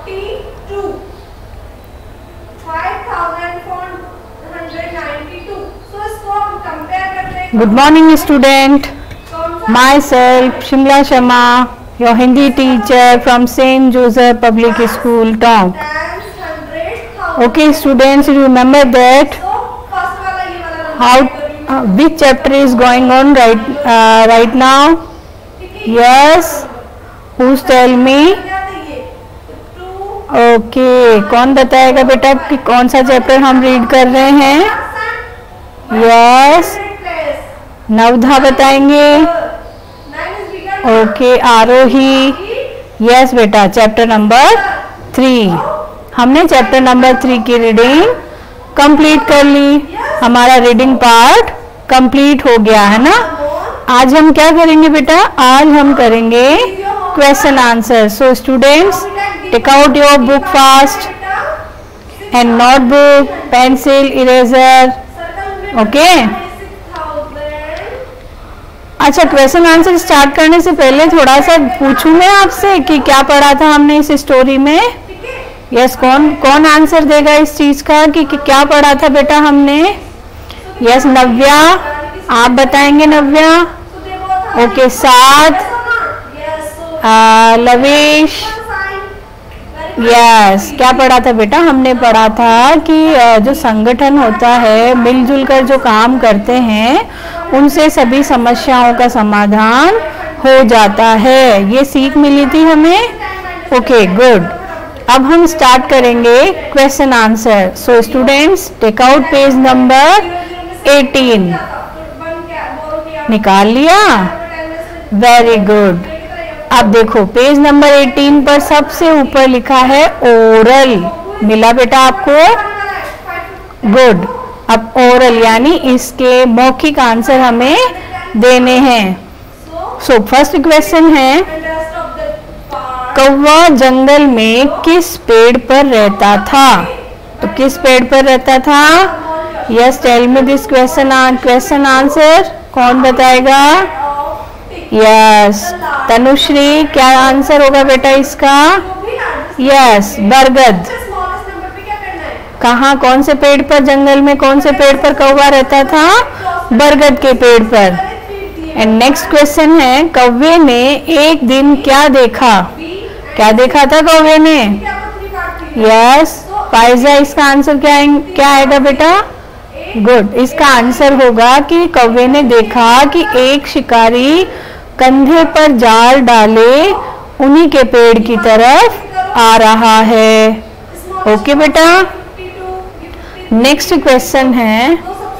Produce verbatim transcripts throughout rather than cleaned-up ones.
Good morning student, myself Shimla Sharma, your Hindi teacher from saint Joseph public school Tonk. Okay students, remember that how uh, which chapter is going on right uh, right now? Yes, who's tell me? Okay, कौन बताएगा बेटा कि कौन सा chapter हम read कर रहे हैं? Yes, नवधा बताएंगे. ओके, आरोही. यस बेटा, चैप्टर नंबर थ्री. हमने चैप्टर नंबर थ्री की रीडिंग कंप्लीट कर ली. हमारा रीडिंग पार्ट कंप्लीट हो गया है ना. आज हम क्या करेंगे बेटा? आज हम करेंगे question answer. So students, take out your book fast and notebook, pencil, eraser. Okay. अच्छा, क्वेश्चन आंसर स्टार्ट करने से पहले थोड़ा सा पूछूं मैं आपसे कि क्या पढ़ा था हमने इस स्टोरी में. यस yes, कौन कौन आंसर देगा इस चीज का कि, कि क्या पढ़ा था बेटा हमने? यस yes, नव्या, आप बताएंगे नव्या. ओके, साथ. लवेश. यस, क्या पढ़ा था बेटा? हमने पढ़ा था कि जो संगठन होता है, मिलजुल कर जो काम करते हैं, उनसे सभी समस्याओं का समाधान हो जाता है. ये सीख मिली थी हमें. Okay, good. अब हम स्टार्ट करेंगे question answer. So students, take out page number eighteen. निकाल लिया? Very good. अब देखो, पेज नंबर एटीन पर सबसे ऊपर लिखा है ओरल. मिला बेटा आपको? गुड. अब ओरल यानी इसके मौखिक आंसर हमें देने हैं. सो फर्स्ट क्वेश्चन है, कौवा जंगल में किस पेड़ पर रहता था? तो किस पेड़ पर रहता था? Yes, tell me this question question answer. कौन बताएगा? यस, तनुश्री. क्या आंसर होगा बेटा इसका? यस, बरगद. कहाँ, कौन से पेड़ पर, जंगल में कौन से पेड़ पर कौवा रहता था? बरगद के पेड़ पर. एंड नेक्स्ट क्वेश्चन है, कौवे ने एक दिन क्या देखा? क्या देखा था कौवे ने? Yes, Pfizer. इसका आंसर क्या क्या आएगा बेटा? गुड. इसका आंसर होगा कि कौवे ने देखा कि एक शिकारी कंधे पर जाल डाले उन्हीं के पेड़ की तरफ आ रहा है. ओके बेटा. नेक्स्ट क्वेश्चन है,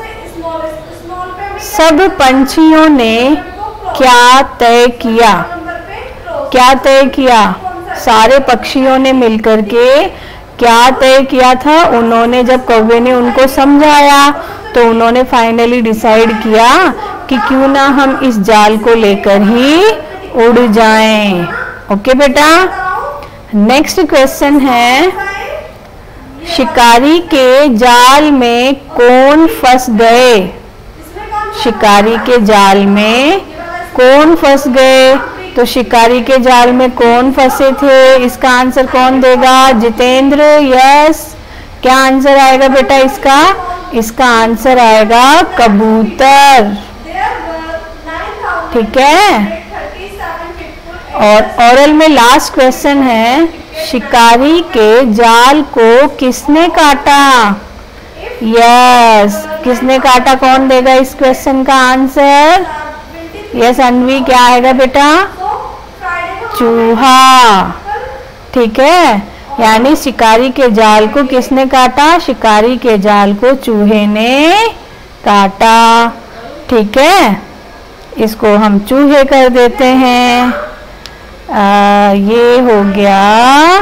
सब पंछियों ने क्या तय किया? क्या तय किया? सारे पक्षियों ने मिलकर के क्या तय किया था? उन्होंने, जब कौवे ने उनको समझाया तो उन्होंने फाइनली डिसाइड किया कि क्यों ना हम इस जाल को लेकर ही उड़ जाएं. ओके बेटा. नेक्स्ट क्वेश्चन है, शिकारी के जाल में कौन फंस गए? शिकारी के जाल में कौन फंस गए? तो शिकारी के जाल में कौन फंसे थे? इसका आंसर कौन देगा? जितेंद्र. यस, क्या आंसर आएगा बेटा इसका? इसका आंसर आएगा कबूतर. ठीक है. और ओरल में लास्ट क्वेश्चन है, शिकारी के जाल को किसने काटा? यस, किसने काटा? कौन देगा इस क्वेश्चन का आंसर? यस, अनवी. क्या आएगा बेटा? चूहा. ठीक है, यानी शिकारी के जाल को किसने काटा? शिकारी के जाल को चूहे ने काटा. ठीक है, इसको हम चूहे कर देते हैं. आ, ये हो गया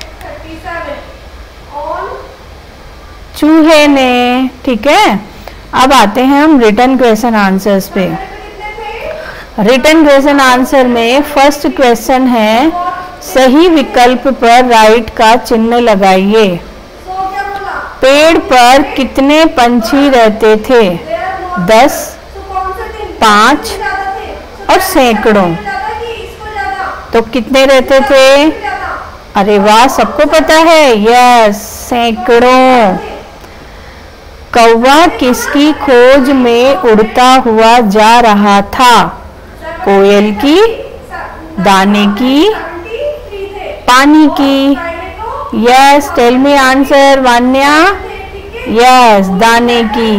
चूहे ने. ठीक है. अब आते हैं हम रिटन क्वेश्चन आंसर्स पे. रिटन क्वेश्चन आंसर में फर्स्ट क्वेश्चन है, सही विकल्प पर राइट का चिन्ह लगाइए. पेड़ पर कितने पंछी रहते थे? दस, पांच और सैकड़ों. तो कितने रहते थे? अरे वाह, सबको पता है। यस, सैकड़ों। कौवा किसकी खोज में उड़ता हुआ जा रहा था? कोयल की, दाने की, पानी की? Yes, tell me answer Vanya. Yes, दाने की।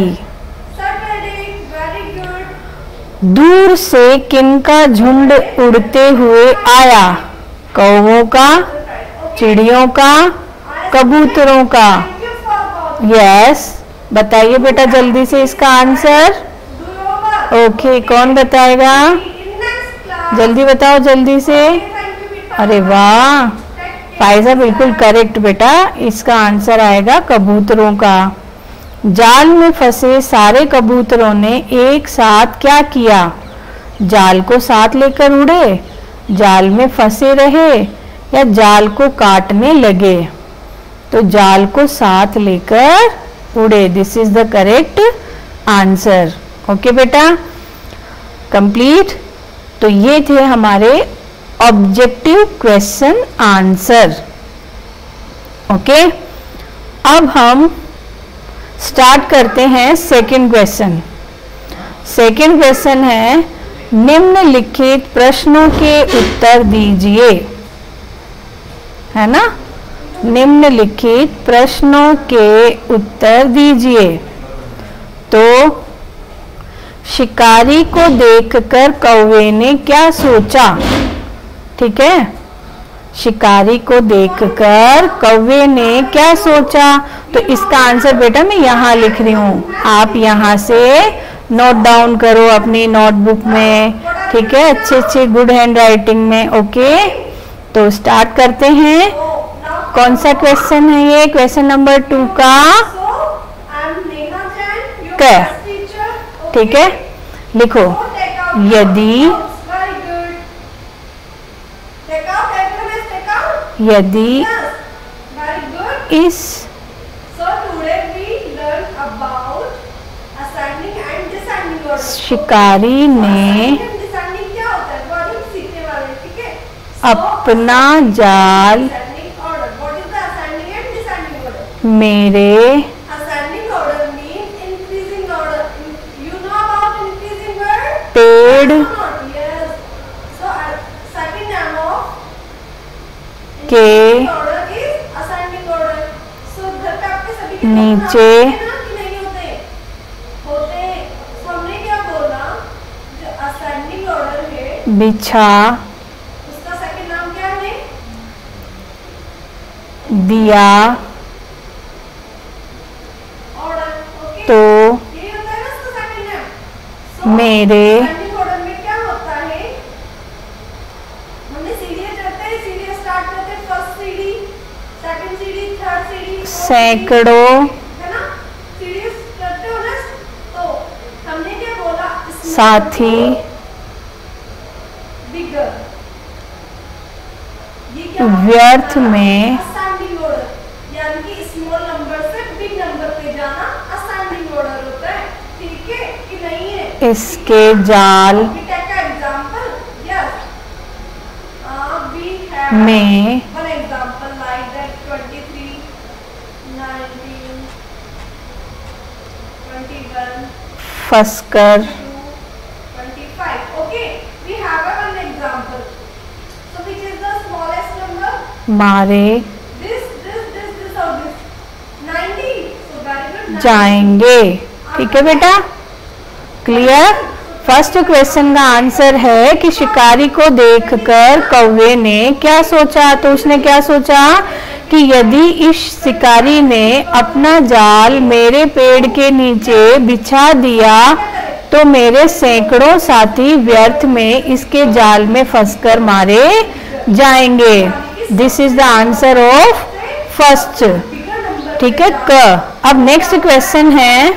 दूर से किनका झुंड उड़ते हुए आया? कौवों का, चिड़ियों का, कबूतरों का? यस, बताइए बेटा जल्दी से इसका आंसर। ओके, कौन बताएगा? जल्दी बताओ, जल्दी से। अरे वाह, फायजा बिल्कुल करेक्ट बेटा। इसका आंसर आएगा कबूतरों का। जाल में फंसे सारे कबूतरों ने एक साथ क्या किया? जाल को साथ लेकर उड़े, जाल में फंसे रहे, या जाल को काटने लगे? तो जाल को साथ लेकर उड़े। This is the correct answer. Okay बेटा, कंप्लीट। तो ये थे हमारे ऑब्जेक्टिव क्वेश्चन आंसर। ओके, अब हम स्टार्ट करते हैं सेकंड क्वेश्चन। सेकंड क्वेश्चन है, निम्नलिखित प्रश्नों के उत्तर दीजिए। है ना? निम्नलिखित प्रश्नों के उत्तर दीजिए। तो शिकारी को देखकर कौवे ने क्या सोचा? ठीक है, शिकारी को देखकर कौवे ने क्या सोचा? तो इसका आंसर बेटा मैं यहाँ लिख रही हूँ, आप यहाँ से नोट डाउन करो अपनी नोटबुक में। ठीक है, अच्छे अच्छे गुड हैंड राइटिंग में। ओके, तो स्टार्ट करते हैं। कौन सा क्वेश्चन है ये? क्वेश्चन नंबर टू का क। ठीक है, लिखो, यदि यदि इस शिकारी ने अपना जाल मेरे पेड़ के नीचे बिछा दिया तो मेरे सैकड़ों साथी व्यर्थ में यानी कि स्मॉल नंबर से बिग नंबर पे जाना असेंडिंग ऑर्डर होता है। ठीक है कि नहीं है? इसके जाल में फंसकर मारे जाएंगे। ठीक है बेटा, क्लियर? फर्स्ट क्वेश्चन का आंसर है कि शिकारी को देखकर कौवे ने क्या सोचा? तो उसने क्या सोचा कि यदि इस शिकारी ने अपना जाल मेरे पेड़ के नीचे बिछा दिया तो मेरे सैकड़ों साथी व्यर्थ में इसके जाल में फंसकर मारे जाएंगे। This is the answer of first. ठीक है, क। अब नेक्स्ट क्वेश्चन है,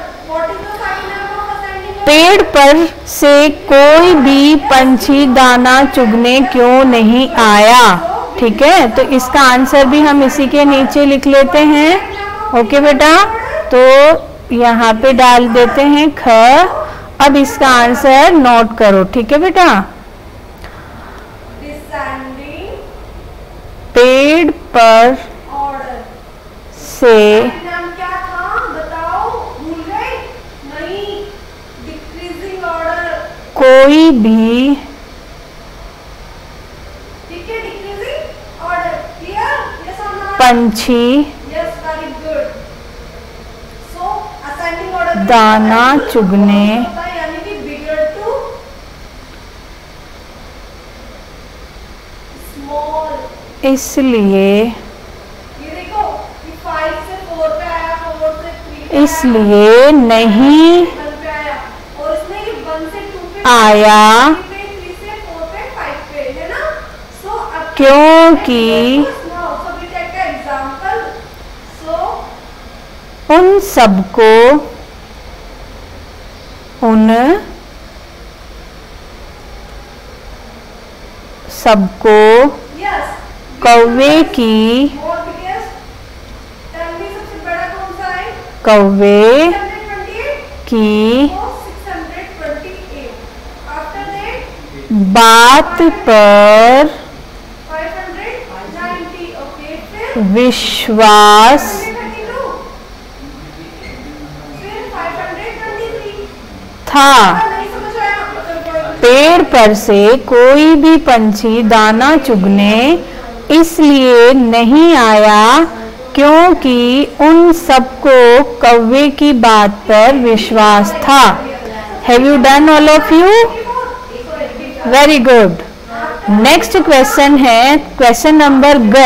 पेड़ पर से कोई भी पंछी दाना चुगने क्यों नहीं आया? ठीक है, तो इसका आंसर भी हम इसी के नीचे लिख लेते हैं। ओके बेटा, तो यहाँ पे डाल देते हैं ख। अब इसका आंसर नोट करो। ठीक है बेटा, पेड़ पर ऑर्डर से नाम क्या था बताओ, भूल गए? नहीं, डिक्रीजिंग ऑर्डर। कोई भी ठीक है, डिक्रीजिंग ऑर्डर। क्लियर? यस और नो? पंछी yes, very good. So ascending order दाना चुगने यानी कि बिगर टू स्मॉल। इसलिए ये देखो कि फाइव से फोर पे आया, फोर से थ्री पे इसलिए नहीं आया, वन पे आया, और इसमें ये वन से टू पे आया थ्री पे, थ्री से फोर पे, फाइव पे, है ना? सो अब क्योंकि सो वी टेक का एग्जांपल। सो उन सबको उन सबको यस, कौवे की मोर बिगेस्ट, टेल मी सबसे बड़ा कौन सा है? कौवे सिक्स हंड्रेड ट्वेंटी एट। की So six hundred twenty eight. After that बात पर फाइव हंड्रेड नाइंटी. Okay, फिर विश्वास फाइव हंड्रेड थर्टी टू. फिर फाइव हंड्रेड ट्वेंटी थ्री. था। नहीं समझ आया? पेड़ पर से कोई भी पंछी दाना चुगने इसलिए नहीं आया क्योंकि उन सबको कौवे की बात पर विश्वास था। Have you done all of you? Very good. Next question है क्वेश्चन नंबर ग।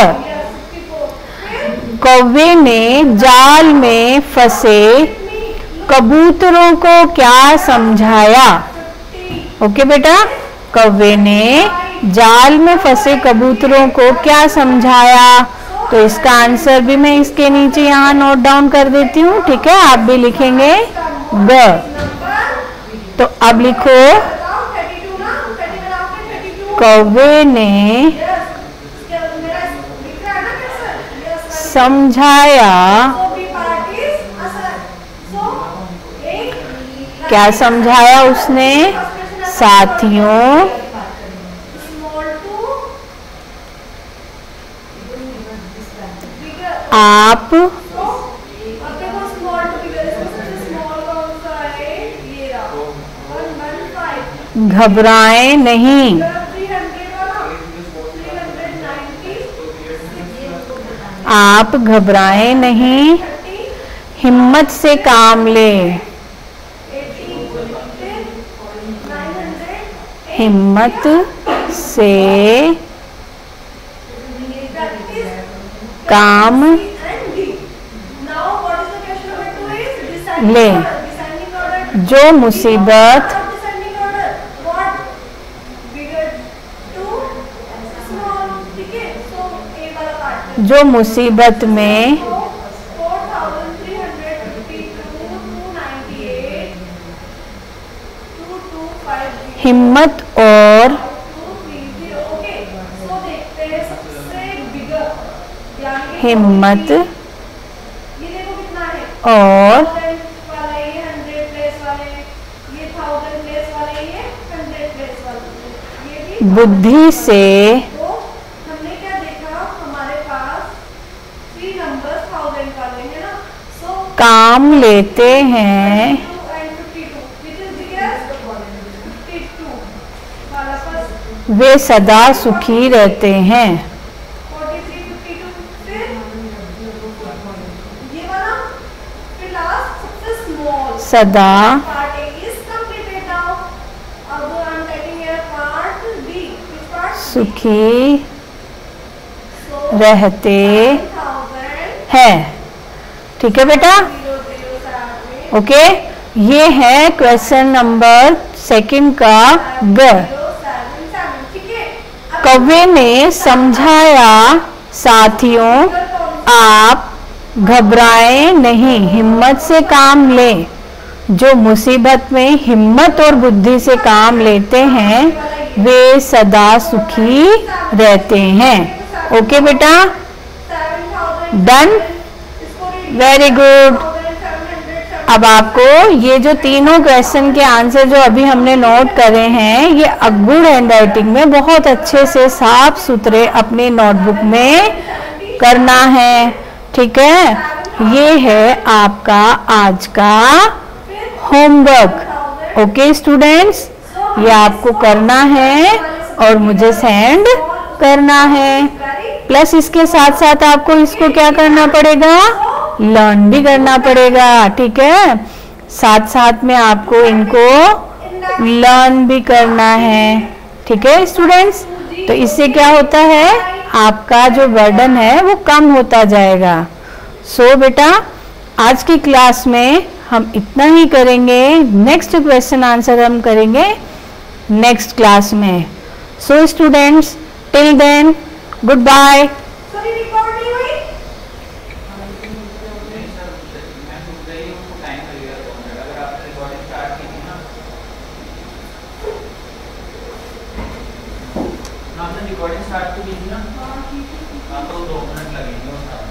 कौवे ने जाल में फंसे कबूतरों को क्या समझाया? ओके बेटा, कौवे ने जाल में फंसे कबूतरों को क्या समझाया? तो इसका आंसर भी मैं इसके नीचे यहाँ नोट डाउन कर देती हूँ, ठीक है? आप भी लिखेंगे ग। तो अब लिखो कौवे ने समझाया। क्या समझाया उसने? साथियों, आप घबराएं नहीं। आप घबराएं नहीं, हिम्मत से काम ले। हिम्मत से काम ले। जो मुसीबत जो मुसीबत में हिम्मत और हिम्मत और बुद्धि से हमने क्या देखा? हमारे पास थ्री नंबर्स थाउजेंड वाले हैं ना, सो काम लेते हैं। वे सदा सुखी रहते हैं। सदा सुखी रहते हैं। ठीक है बेटा? ओके, ये है क्वेश्चन नंबर सेकंड का ग। कौवे ने समझाया साथियों, आप घबराएं नहीं, हिम्मत से काम लें। जो मुसीबत में हिम्मत और बुद्धि से काम लेते हैं वे सदा सुखी रहते हैं। ओके बेटा? डन? Very good. अब आपको ये जो तीनों क्वेश्चन के आंसर जो अभी हमने नोट करे हैं, ये गुड हैंड राइटिंग में बहुत अच्छे से साफ सुथरे अपने नोटबुक में करना है। ठीक है, ये है आपका आज का होमवर्क। ओके स्टूडेंट्स, ये आपको करना है और मुझे सेंड करना है। प्लस इसके साथ साथ आपको इसको क्या करना पड़ेगा, लर्न भी करना पड़ेगा। ठीक है, साथ साथ में आपको इनको लर्न भी करना है। ठीक है स्टूडेंट्स, तो इससे क्या होता है, आपका जो बर्डन है वो कम होता जाएगा। सो so, बेटा आज की क्लास में हम इतना ही करेंगे। नेक्स्ट क्वेश्चन आंसर हम करेंगे नेक्स्ट क्लास में। So students, till then good bye. Recording start की थी ना, हाँ तो दो मिनट लगेंगे।